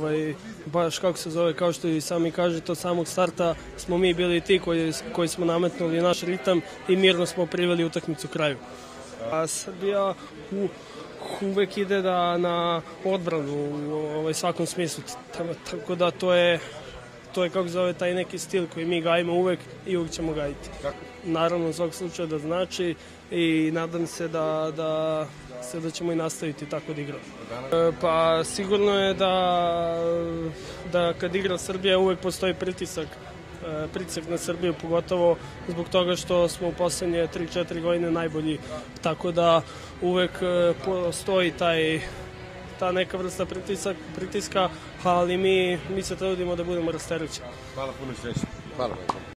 baš kako se zove, kao što i sami kažete, od samog starta smo mi bili ti koji smo nametnuli naš ritam i mirno smo priveli utakmicu kraju. A Srbija uvek ide na odbranu u svakom smislu, tako da to je kako zove taj neki stil koji mi gajimo uvek i uvek ćemo gajiti. Naravno, u svakog slučaja da znači i nadam se da ćemo i nastaviti tako da igramo. Pa sigurno je da kad igra Srbija uvek postoji pritisak na Srbiju, pogotovo zbog toga što smo u poslednje 3-4 godine najbolji, tako da uvek postoji ta neka vrsta pritiska, ali mi se trudimo da budemo rasterećeni. Hvala puno, sreće. Hvala.